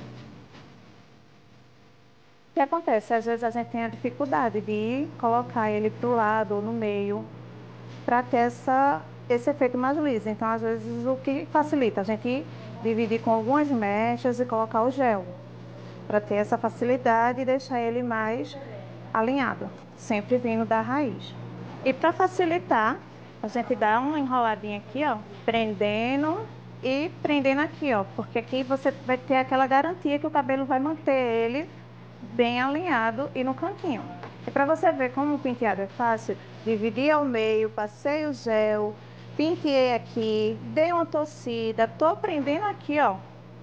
O que acontece? Às vezes a gente tem a dificuldade de colocar ele para o lado ou no meio para ter essa, esse efeito mais liso. Então, às vezes, o que facilita a gente dividir com algumas mechas e colocar o gel para ter essa facilidade e deixar ele mais alinhado, sempre vindo da raiz. E para facilitar, a gente dá uma enroladinha aqui, ó, prendendo e prendendo aqui, ó, porque aqui você vai ter aquela garantia que o cabelo vai manter ele bem alinhado e no cantinho. E para você ver como o penteado é fácil, dividi ao meio, passei o gel, penteei aqui, dei uma torcida, tô prendendo aqui, ó,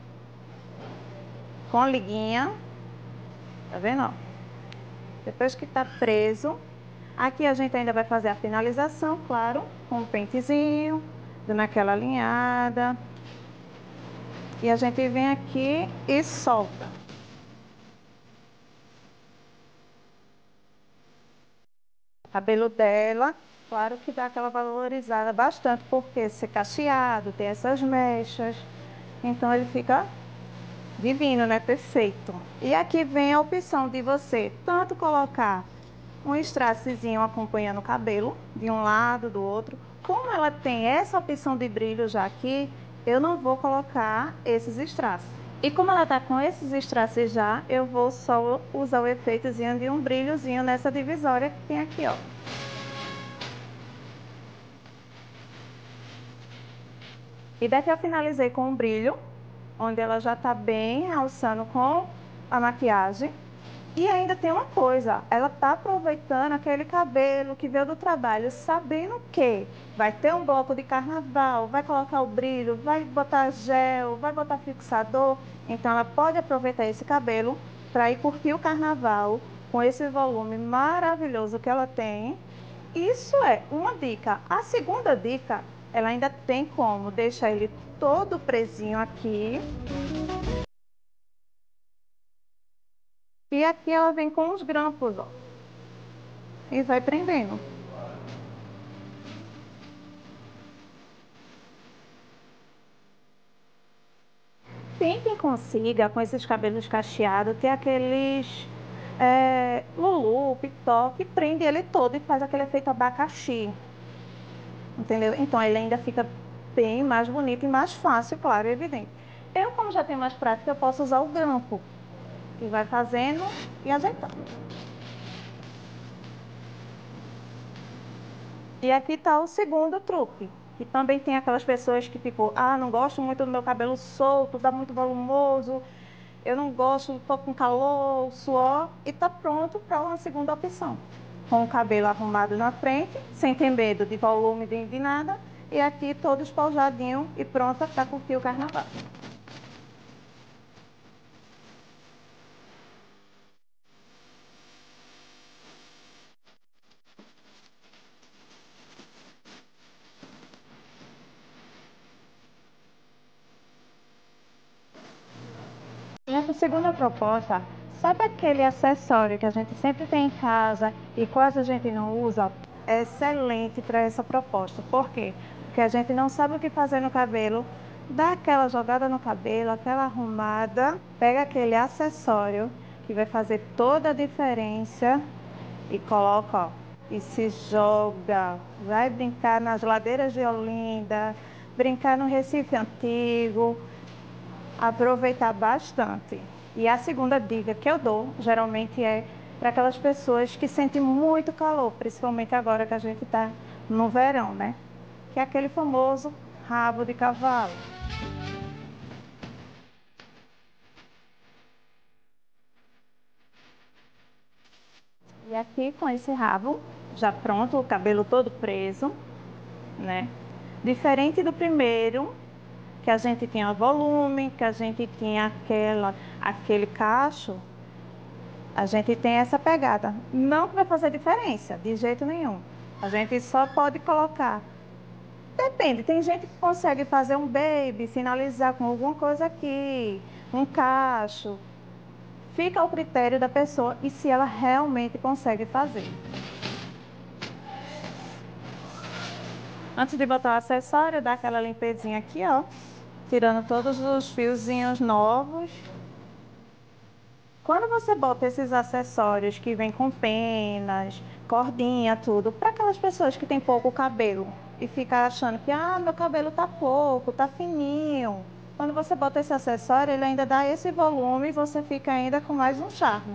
com a liguinha, tá vendo, ó? Depois que tá preso, aqui a gente ainda vai fazer a finalização, claro, com o pentezinho, dando aquela alinhada. E a gente vem aqui e solta. O cabelo dela, claro que dá aquela valorizada bastante, porque ser cacheado, tem essas mechas, então ele fica divino, né? Perfeito. E aqui vem a opção de você tanto colocar um strasszinho acompanhando o cabelo, de um lado, do outro. Como ela tem essa opção de brilho já aqui, eu não vou colocar esses strass. E como ela está com esses strass já, eu vou só usar o efeitozinho de um brilhozinho nessa divisória que tem aqui, ó. E daqui eu finalizei com um brilho, onde ela já está bem realçando com a maquiagem. E ainda tem uma coisa, ela está aproveitando aquele cabelo que veio do trabalho, sabendo que vai ter um bloco de carnaval, vai colocar o brilho, vai botar gel, vai botar fixador. Então ela pode aproveitar esse cabelo para ir curtir o carnaval com esse volume maravilhoso que ela tem. Isso é uma dica. A segunda dica, ela ainda tem como deixar ele todo presinho aqui. E aqui ela vem com os grampos, ó. E vai prendendo. Tem quem consiga, com esses cabelos cacheados, ter aqueles é, lulu, pitó, que prende ele todo e faz aquele efeito abacaxi. Entendeu? Então ele ainda fica bem mais bonito e mais fácil, claro, evidente. Eu, como já tenho mais prática, eu posso usar o grampo. E vai fazendo e ajeitando. E aqui está o segundo truque. Que também tem aquelas pessoas que ficam, ah, não gosto muito do meu cabelo solto, dá muito volumoso, eu não gosto, estou com calor, suor, e está pronto para uma segunda opção. Com o cabelo arrumado na frente, sem ter medo de volume de, de nada, e aqui todo espojadinho e pronta para curtir o carnaval. Essa segunda proposta, sabe aquele acessório que a gente sempre tem em casa e quase a gente não usa? É excelente para essa proposta. Por quê? Porque a gente não sabe o que fazer no cabelo, dá aquela jogada no cabelo, aquela arrumada, pega aquele acessório que vai fazer toda a diferença e coloca, ó, e se joga. Vai brincar nas ladeiras de Olinda, brincar no Recife Antigo, aproveitar bastante. E a segunda dica que eu dou, geralmente, é para aquelas pessoas que sentem muito calor, principalmente agora que a gente está no verão, né? Que é aquele famoso rabo de cavalo. E aqui com esse rabo, já pronto, o cabelo todo preso, né? Diferente do primeiro, que a gente tinha volume, que a gente tinha aquela, aquele cacho, a gente tem essa pegada. Não que vai fazer diferença, de jeito nenhum. A gente só pode colocar. Depende, tem gente que consegue fazer um baby, finalizar com alguma coisa aqui, um cacho. Fica ao critério da pessoa e se ela realmente consegue fazer. Antes de botar o acessório, dá aquela limpezinha aqui, ó. Tirando todos os fiozinhos novos. Quando você bota esses acessórios que vem com penas, cordinha, tudo, para aquelas pessoas que têm pouco cabelo e ficar achando que, ah, meu cabelo tá pouco, tá fininho. Quando você bota esse acessório, ele ainda dá esse volume e você fica ainda com mais um charme.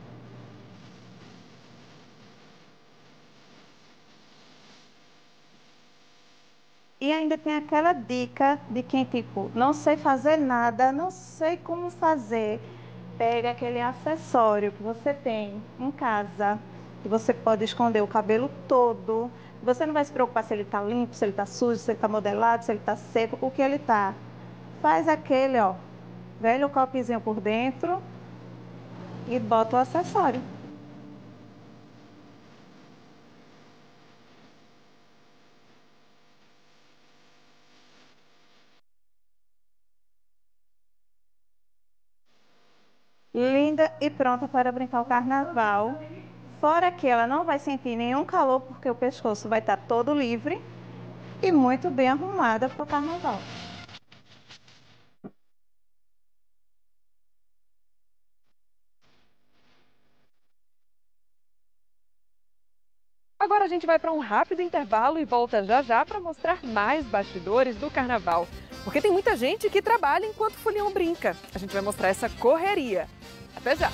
E ainda tem aquela dica de quem, tipo, não sei fazer nada, não sei como fazer. Pega aquele acessório que você tem em casa, que você pode esconder o cabelo todo. Você não vai se preocupar se ele está limpo, se ele está sujo, se ele está modelado, se ele está seco, o que ele está. Faz aquele, ó, velho copezinho por dentro e bota o acessório. Linda e pronta para brincar o carnaval. Fora que ela não vai sentir nenhum calor, porque o pescoço vai estar todo livre e muito bem arrumada para o carnaval. Agora a gente vai para um rápido intervalo e volta já já para mostrar mais bastidores do carnaval. Porque tem muita gente que trabalha enquanto o folião brinca. A gente vai mostrar essa correria. Até já!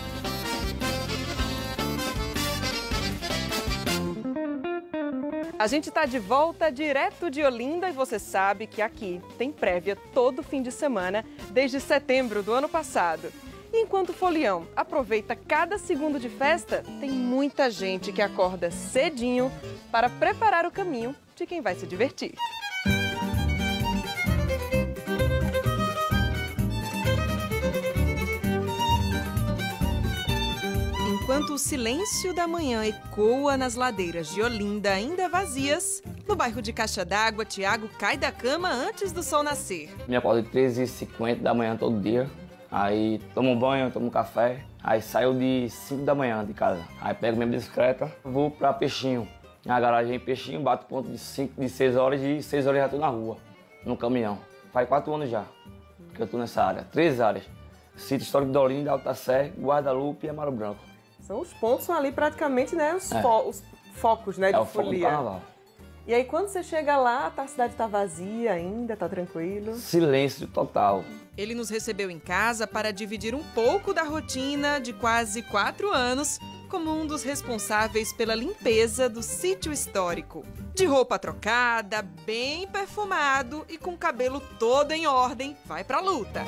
A gente está de volta direto de Olinda e você sabe que aqui tem prévia todo fim de semana desde setembro do ano passado. E enquanto o folião aproveita cada segundo de festa, tem muita gente que acorda cedinho para preparar o caminho de quem vai se divertir. Enquanto o silêncio da manhã ecoa nas ladeiras de Olinda ainda vazias, no bairro de Caixa d'Água, Tiago cai da cama antes do sol nascer. Me acordo de treze e cinquenta da manhã todo dia, aí tomo um banho, tomo um café, aí saio de cinco da manhã de casa. Aí pego minha bicicleta, vou pra Peixinho. Na garagem em Peixinho, bato ponto de, cinco, de seis horas e seis horas já tô na rua, no caminhão. Faz quatro anos já que eu tô nessa área, três áreas. Sítio Histórico de Olinda, Alta Sé, Guadalupe e Amaro Branco. São os pontos, são ali praticamente, né, os, É. fo os focos, né, de É o foco do folia. carnaval. E aí quando você chega lá, a cidade tá vazia ainda, tá tranquilo? Silêncio total. Ele nos recebeu em casa para dividir um pouco da rotina de quase quatro anos como um dos responsáveis pela limpeza do sítio histórico. De roupa trocada, bem perfumado e com o cabelo todo em ordem, vai pra luta.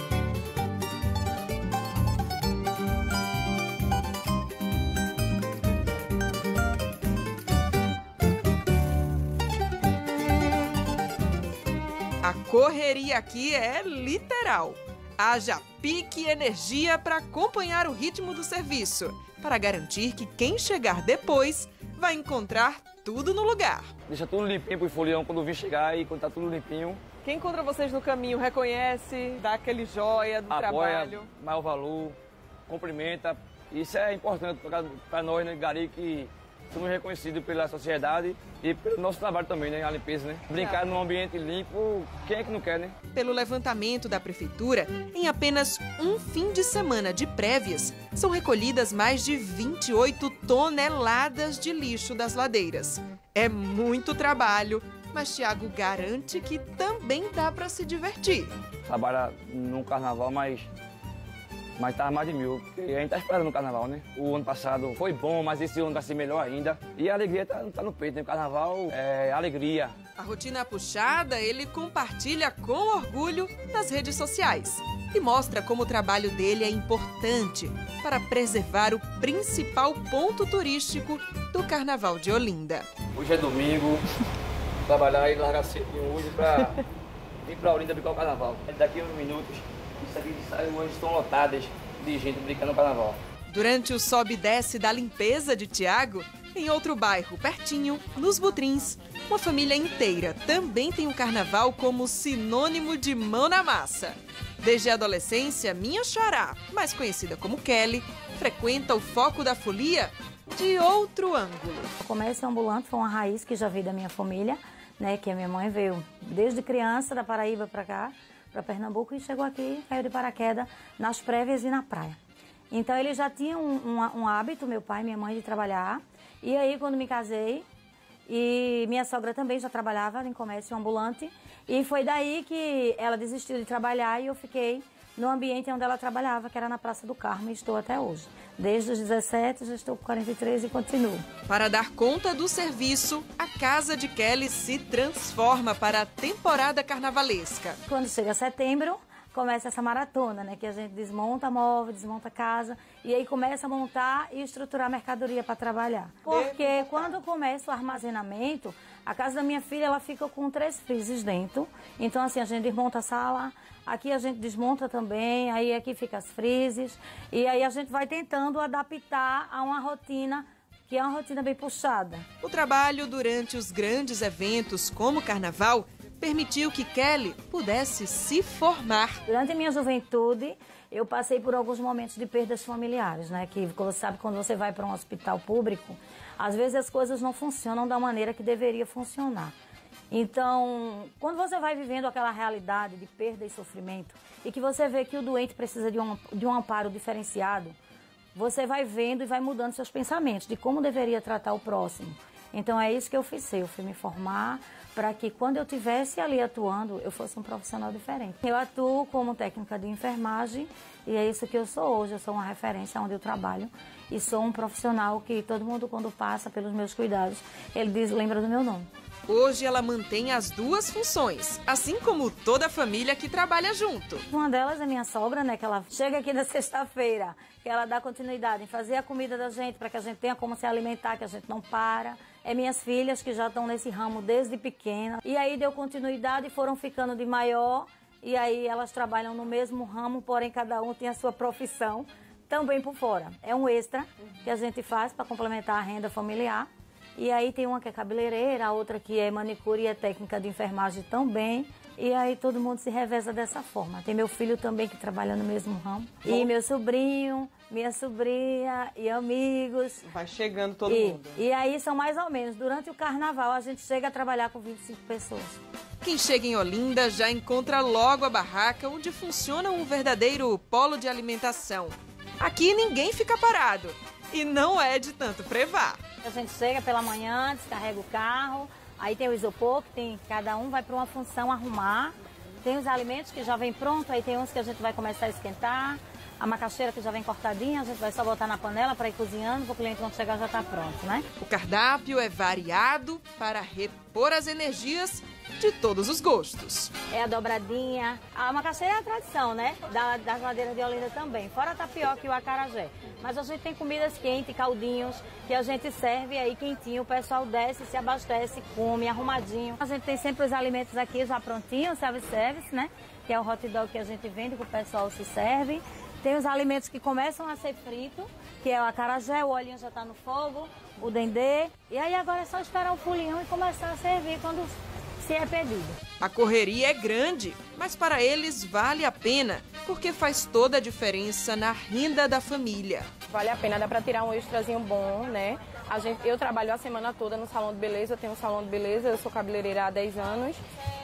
A correria aqui é literal. Haja pique e energia para acompanhar o ritmo do serviço, para garantir que quem chegar depois vai encontrar tudo no lugar. Deixa tudo limpinho pro folião quando vir chegar e quando tá tudo limpinho. Quem encontra vocês no caminho reconhece, dá aquele joia do apoia, trabalho. maior valor, cumprimenta. Isso é importante para nós, né, Gari, que somos reconhecidos pela sociedade e pelo nosso trabalho também, né, a limpeza, né? Brincar num ambiente limpo, quem é que não quer, né? Pelo levantamento da prefeitura, em apenas um fim de semana de prévias, são recolhidas mais de vinte e oito toneladas de lixo das ladeiras. É muito trabalho, mas Tiago garante que também dá para se divertir. Trabalha no carnaval, mas mas tá mais de mil, porque a gente tá esperando o carnaval, né? O ano passado foi bom, mas esse ano vai ser melhor ainda. E a alegria tá, tá no peito, né? O carnaval é alegria. A rotina puxada ele compartilha com orgulho nas redes sociais e mostra como o trabalho dele é importante para preservar o principal ponto turístico do Carnaval de Olinda. Hoje é domingo, trabalhar e largar cedinho hoje pra vir pra Olinda brincar o carnaval. Daqui a uns minutos, isso aqui hoje estão lotadas de gente brincando no carnaval. Durante o sobe e desce da limpeza de Tiago, em outro bairro pertinho, nos Butrins, uma família inteira também tem o carnaval como sinônimo de mão na massa. Desde a adolescência, minha xará, mais conhecida como Kelly, frequenta o foco da folia de outro ângulo. O comércio ambulante foi uma raiz que já veio da minha família, né, que a minha mãe veio desde criança da Paraíba para cá, para Pernambuco, e chegou aqui, caiu de paraquedas nas prévias e na praia. Então ele já tinha um, um, um hábito, meu pai e minha mãe, de trabalhar. E aí quando me casei, e minha sogra também já trabalhava em comércio ambulante, e foi daí que ela desistiu de trabalhar e eu fiquei no ambiente onde ela trabalhava, que era na Praça do Carmo, e estou até hoje. Desde os dezessete, já estou com quarenta e três e continuo. Para dar conta do serviço, a casa de Kelly se transforma para a temporada carnavalesca. Quando chega setembro, começa essa maratona, né? Que a gente desmonta móvel, desmonta casa e aí começa a montar e estruturar a mercadoria para trabalhar. Porque quando começa o armazenamento, a casa da minha filha ela fica com três freezers dentro. Então assim, a gente desmonta a sala, aqui a gente desmonta também, aí aqui fica as freezers e aí a gente vai tentando adaptar a uma rotina que é uma rotina bem puxada. O trabalho durante os grandes eventos como o Carnaval permitiu que Kelly pudesse se formar. Durante a minha juventude, eu passei por alguns momentos de perdas familiares, né? Que você sabe, quando você vai para um hospital público, às vezes as coisas não funcionam da maneira que deveria funcionar. Então, quando você vai vivendo aquela realidade de perda e sofrimento e que você vê que o doente precisa de um, de um amparo diferenciado, você vai vendo e vai mudando seus pensamentos de como deveria tratar o próximo. Então é isso que eu fiz, eu fui me formar para que quando eu estivesse ali atuando, eu fosse um profissional diferente. Eu atuo como técnica de enfermagem e é isso que eu sou hoje, eu sou uma referência onde eu trabalho e sou um profissional que todo mundo quando passa pelos meus cuidados, ele diz, lembra do meu nome. Hoje ela mantém as duas funções, assim como toda a família que trabalha junto. Uma delas é minha sogra, né, que ela chega aqui na sexta-feira, que ela dá continuidade em fazer a comida da gente para que a gente tenha como se alimentar, que a gente não para. É minhas filhas que já estão nesse ramo desde pequena. E aí deu continuidade e foram ficando de maior. E aí elas trabalham no mesmo ramo, porém cada um tem a sua profissão também por fora. É um extra que a gente faz para complementar a renda familiar. E aí tem uma que é cabeleireira, a outra que é manicure e é técnica de enfermagem também. E aí todo mundo se reveza dessa forma. Tem meu filho também que trabalha no mesmo ramo. Bom. E meu sobrinho, minha sobrinha e amigos. Vai chegando todo e, mundo. E aí são mais ou menos, durante o carnaval a gente chega a trabalhar com vinte e cinco pessoas. Quem chega em Olinda já encontra logo a barraca onde funciona um verdadeiro polo de alimentação. Aqui ninguém fica parado. E não é de tanto prevar. A gente chega pela manhã, descarrega o carro, aí tem o isopor, que tem, cada um vai para uma função arrumar. Tem os alimentos que já vem pronto, aí tem uns que a gente vai começar a esquentar. A macaxeira que já vem cortadinha, a gente vai só botar na panela para ir cozinhando, para o cliente quando chegar já está pronto, né? O cardápio é variado para repor as energias de todos os gostos. É a dobradinha. A macaxeira é a tradição, né? Da, das ladeiras de Olinda também, fora a tapioca e o acarajé. Mas a gente tem comidas quentes, caldinhos, que a gente serve aí quentinho, o pessoal desce, se abastece, come arrumadinho. A gente tem sempre os alimentos aqui já prontinhos, self-service, né? Que é o hot dog que a gente vende, que o pessoal se serve. Tem os alimentos que começam a ser fritos, que é o acarajé, o olhinho já está no fogo, o dendê. E aí agora é só esperar o fulião e começar a servir quando se é pedido. A correria é grande, mas para eles vale a pena, porque faz toda a diferença na renda da família. Vale a pena, dá para tirar um extrazinho bom, né? A gente, eu trabalho a semana toda no salão de beleza, eu tenho um salão de beleza, eu sou cabeleireira há dez anos.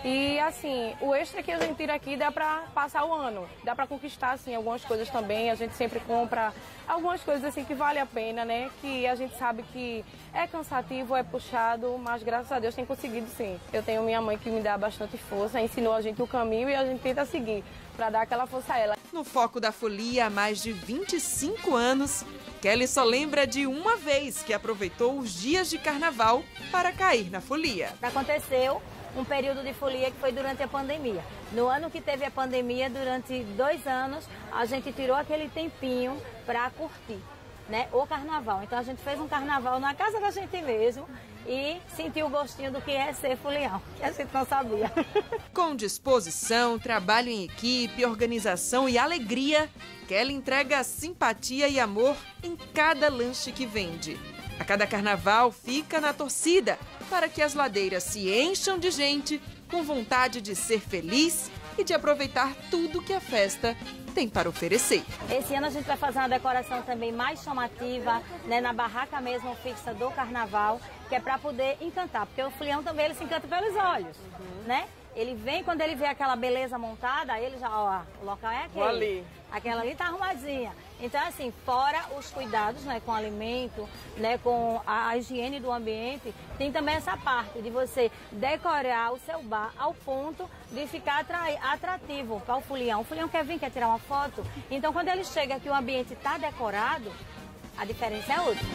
E assim, o extra que a gente tira aqui dá para passar o ano, dá para conquistar assim algumas coisas também. A gente sempre compra algumas coisas assim que vale a pena, né? Que a gente sabe que é cansativo, é puxado, mas graças a Deus tem conseguido sim. Eu tenho minha mãe que me dá bastante força, ensinou a gente o caminho e a gente tenta seguir para dar aquela força a ela. No foco da folia há mais de vinte e cinco anos, Kelly só lembra de uma vez que aproveitou os dias de carnaval para cair na folia. Aconteceu um período de folia que foi durante a pandemia. No ano que teve a pandemia, durante dois anos, a gente tirou aquele tempinho para curtir, né, o carnaval. Então a gente fez um carnaval na casa da gente mesmo e sentiu o gostinho do que é ser folião, que a gente não sabia. Com disposição, trabalho em equipe, organização e alegria, Kelly entrega simpatia e amor em cada lanche que vende. A cada carnaval fica na torcida para que as ladeiras se encham de gente com vontade de ser feliz e de aproveitar tudo que a festa tem para oferecer. Esse ano a gente vai fazer uma decoração também mais chamativa, né, na barraca mesmo fixa do carnaval, que é para poder encantar, porque o folião também ele se encanta pelos olhos, uhum. né? Ele vem, quando ele vê aquela beleza montada, aí ele já, ó, o local é aquele. Ali. Aquela ali tá arrumadinha. Então, assim, fora os cuidados, né, com o alimento, né, com a, a higiene do ambiente, tem também essa parte de você decorar o seu bar ao ponto de ficar atrai, atrativo para o folião. O folião quer vir, quer tirar uma foto. Então, quando ele chega aqui, o ambiente tá decorado, a diferença é outra.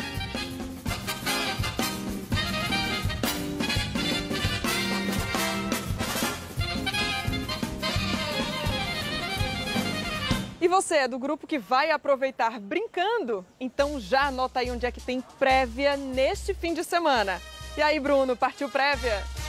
E você é do grupo que vai aproveitar brincando? Então já anota aí onde é que tem prévia neste fim de semana. E aí, Bruno, partiu prévia?